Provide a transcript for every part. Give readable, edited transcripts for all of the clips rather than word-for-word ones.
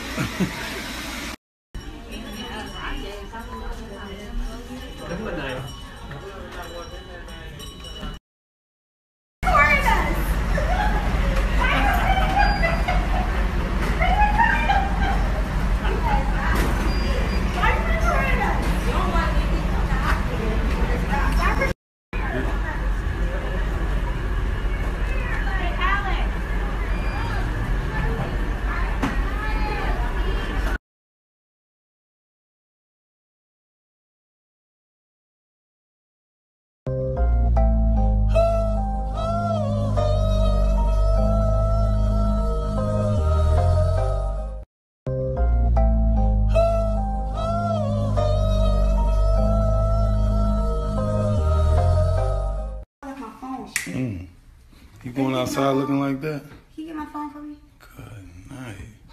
You going outside looking like that? Can you get my phone for me? Good night.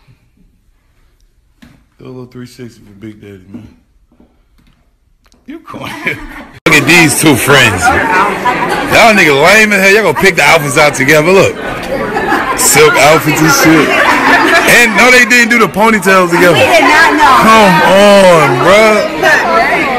Do a little 360 for Big Daddy, man. You going? Look at these two friends. Y'all niggas lame as hell. Y'all gonna pick the outfits out together. Look. Silk outfits and shit. And no, they didn't do the ponytails together. We did not know. Come on, bruh.